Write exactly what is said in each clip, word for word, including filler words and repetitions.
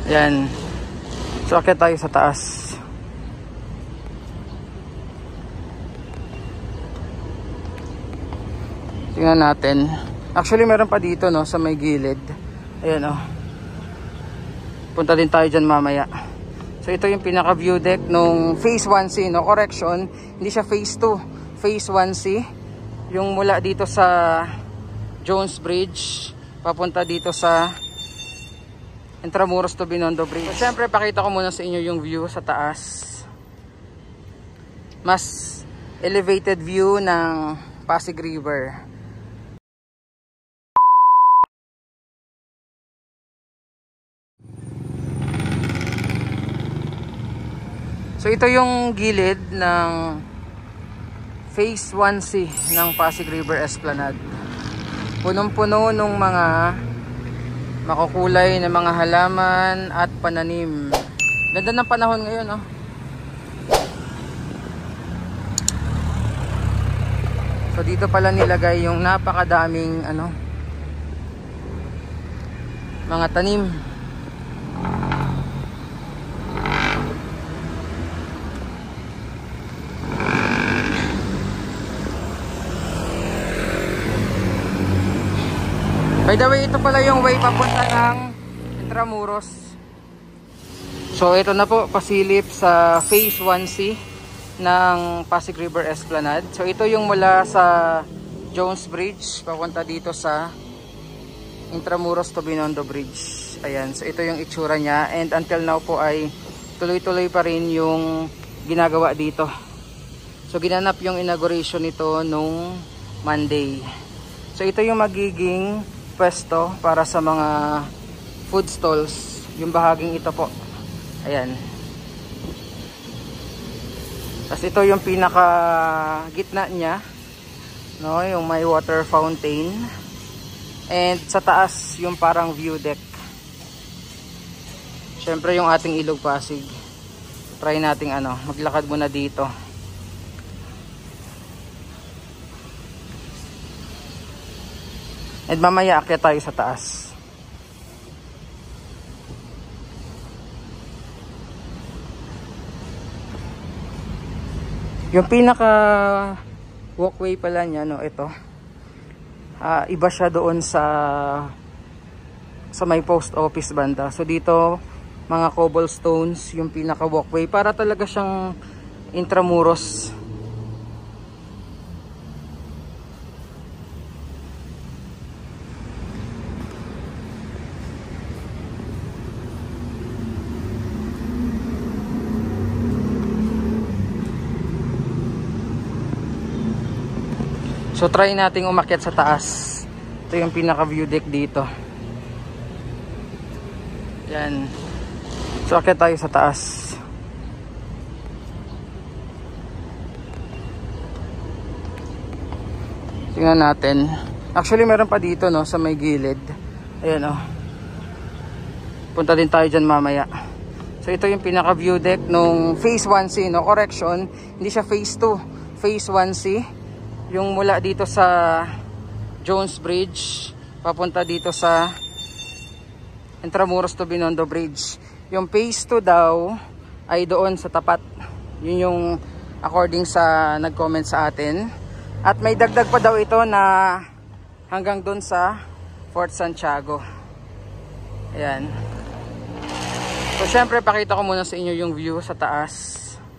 Ayan. So akyat tayo sa taas. Tingnan natin. Actually meron pa dito no sa may gilid. Ayan oh. Punta din tayo dyan mamaya. So ito yung pinaka view deck nung phase one C no. Correction, hindi siya phase two, phase one C. Yung mula dito sa Jones Bridge papunta dito sa Intramuros to Binondo Bridge. So, syempre pakita ko muna sa inyo yung view sa taas. Mas elevated view ng Pasig River. So ito yung gilid ng phase one C ng Pasig River Esplanade. Punong-puno nung mga makukulay na mga halaman at pananim. Ganda ng panahon ngayon, oh. So dito pala nilagay yung napakadaming ano mga tanim. By the way, ito pala yung way papunta ng Intramuros. So ito na po, pasilip sa phase one C ng Pasig River Esplanade. So ito yung mula sa Jones Bridge papunta dito sa Intramuros to Binondo Bridge. Ayan, so ito yung itsura niya. And until now po ay tuloy-tuloy pa rin yung ginagawa dito. So ginanap yung inauguration nito nung Monday. So ito yung magiging pwesto para sa mga food stalls, yung bahaging ito po. Ayan. Tapos ito yung pinaka gitna niya, no, yung may water fountain. And sa taas yung parang view deck. Syempre yung ating Ilog Pasig. Try nating ano, maglakad muna dito. And mamaya akyat tayo sa taas. Yung pinaka walkway pala niya, no, ito. Uh, iba siya doon sa sa may post office banda. So dito mga cobblestones yung pinaka walkway para talaga siyang Intramuros. So try nating umakyat sa taas. Ito yung pinaka view deck dito. Yan. So akyat tayo sa taas. Tingnan natin. Actually meron pa dito no sa may gilid. Ayan oh. Punta din tayo dyan mamaya. So ito yung pinaka view deck nung phase one C no. Correction, hindi siya phase two, phase one C. Yung mula dito sa Jones Bridge papunta dito sa Intramuros to Binondo Bridge. Yung phase two daw ay doon sa tapat. Yun yung according sa nag-comment sa atin. At may dagdag pa daw ito na hanggang doon sa Fort Santiago. Ayan. So syempre pakita ko muna sa inyo yung view sa taas.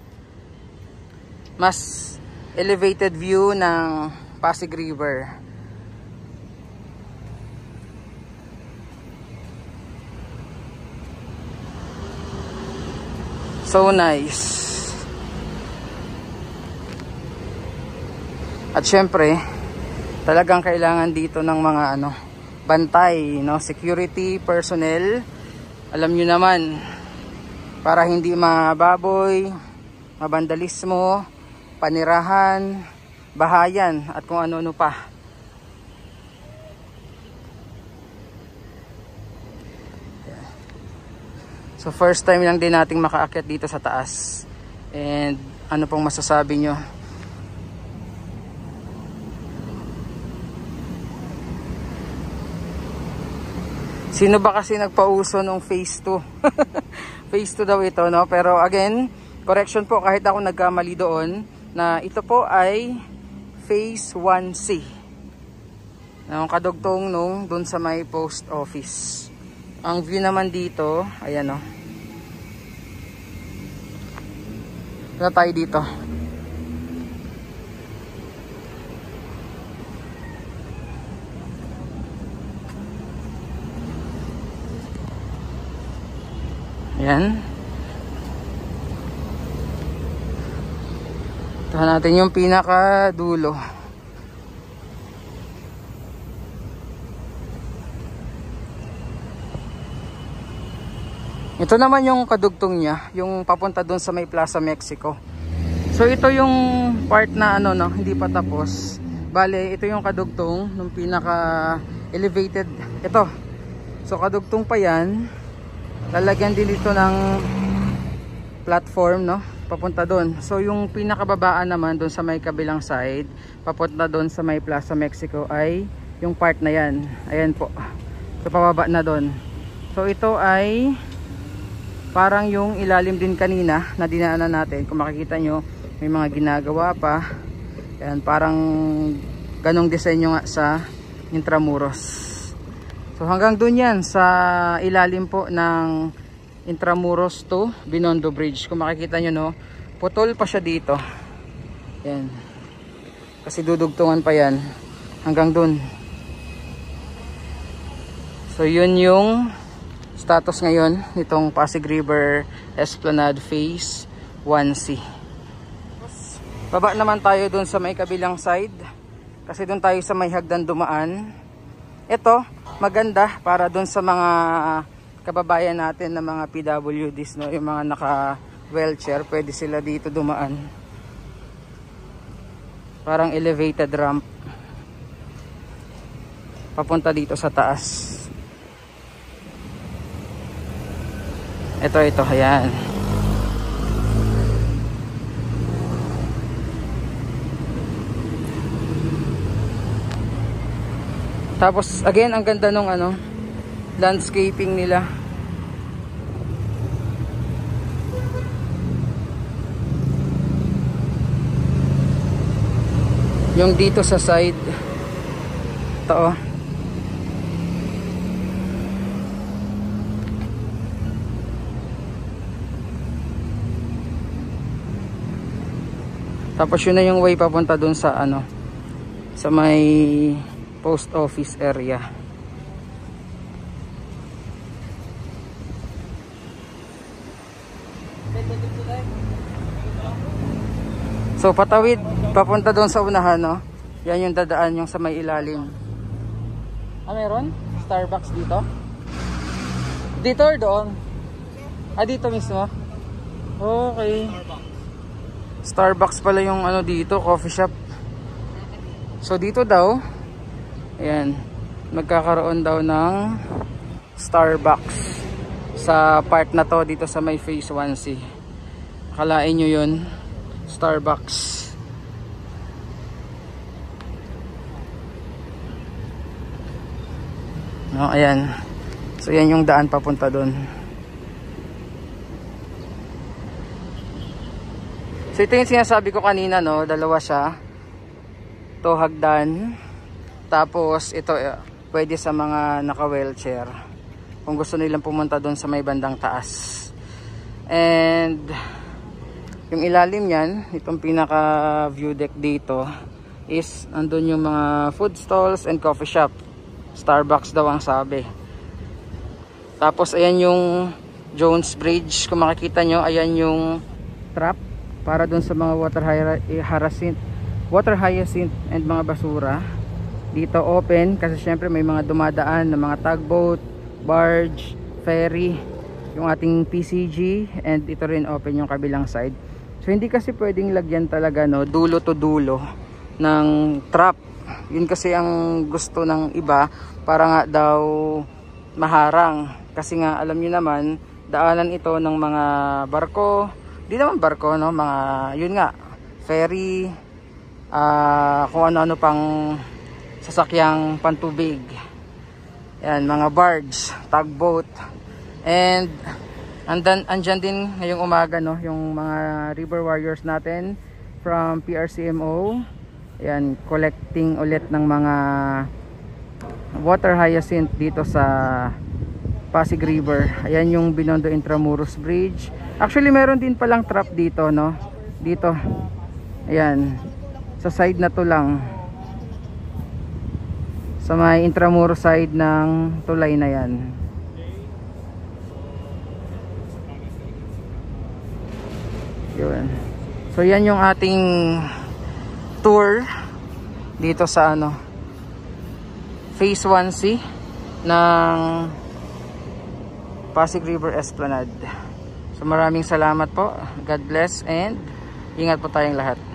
Mas elevated view ng Pasig River. So nice. At syempre, talagang kailangan dito ng mga ano, bantay, no, security personnel. Alam niyo naman, para hindi mababoy, mabandalismo, panirahan, bahayan at kung ano-ano pa. So first time lang din nating makaakyat dito sa taas. And ano pong masasabi nyo? Sino ba kasi nagpauso nung phase two? Phase two daw ito, no? Pero again, correction po kahit ako nagkamali doon na ito po ay phase one C. Ang kadugtong nung doon sa may post office. Ang view naman dito, ayan o. Wala tayo dito. Ayan. Ito natin yung pinaka dulo. Ito naman yung kadugtong niya, yung papunta doon sa may Plaza Mexico. So ito yung part na ano no, hindi pa tapos. Bale, ito yung kadugtong ng pinaka elevated. Ito. So kadugtong pa yan. Lalagyan din dito ng platform no, papunta doon. So yung pinakababaan naman doon sa may kabilang side, papunta doon sa may Plaza Mexico ay yung part na yan. Ayan po. So pababa na doon. So ito ay parang yung ilalim din kanina na dinaanan natin. Kung makikita nyo, may mga ginagawa pa. Ayan, parang ganong disenyo nga sa Intramuros. So hanggang dun yan sa ilalim po ng Intramuros to Binondo Bridge. Kung makikita nyo no, putol pa siya dito. Yan. Kasi dudugtungan pa yan hanggang dun. So yun yung status ngayon nitong Pasig River Esplanade Phase one C. Baba naman tayo dun sa may kabilang side. Kasi dun tayo sa may hagdan dumaan. Ito, maganda para dun sa mga kababayan natin na mga P W Ds, no? Yung mga naka-wheelchair, pwede sila dito dumaan. Parang elevated ramp. Papunta dito sa taas. Ito, ito, ayan. Tapos again, ang ganda nung ano, landscaping nila. Yung dito sa side. Ito oh. Tapos yun na yung way papunta dun sa ano, sa may post office area. So patawid papunta doon sa unahan, no? Yan yung dadaan yung sa may ilalim. Ah, meron? Starbucks dito? Dito or doon? Ah, dito mismo? Okay. Starbucks pala yung ano dito, coffee shop. So dito daw, ayan, magkakaroon daw ng Starbucks sa part na to dito sa may phase one C. Akalain nyo yun, Starbucks. No, ayan. So yan yung daan papunta doon. So ito yung sinasabi ko kanina, no, dalawa siya. To hagdan. Tapos ito pwede sa mga naka-wheelchair kung gusto nilang pumunta doon sa may bandang taas. And yung ilalim niyan, itong pinaka view deck dito is andun yung mga food stalls and coffee shop. Starbucks daw ang sabi. Tapos ayan yung Jones Bridge, kung makikita nyo, ayan yung trap para doon sa mga water hyacinth, water hyacinth and mga basura. Dito open kasi syempre may mga dumadaan na mga tugboat, barge, ferry, yung ating P C G, and ito rin open yung kabilang side. So hindi kasi pwedeng lagyan talaga, no, dulo to dulo ng trap. Yun kasi ang gusto ng iba, para nga daw maharang. Kasi nga alam niyo naman, daanan ito ng mga barko, di naman barko, no, mga yun nga, ferry, uh, kung ano-ano pang sasakyang pantubig. Yan, mga barge, tugboat. And andan andyan din ngayong umaga no, yung mga river warriors natin from P R C M O. Yan, collecting ulit ng mga water hyacinth dito sa Pasig River. Ayan yung Binondo Intramuros Bridge. Actually meron din palang trap dito no. Dito. Ayan. Sa side na to lang. Sa may Intramuros side ng tulay na yan. Yun. So yan yung ating tour dito sa ano Phase one C ng Pasig River Esplanade. So maraming salamat po. God bless and ingat po tayong lahat.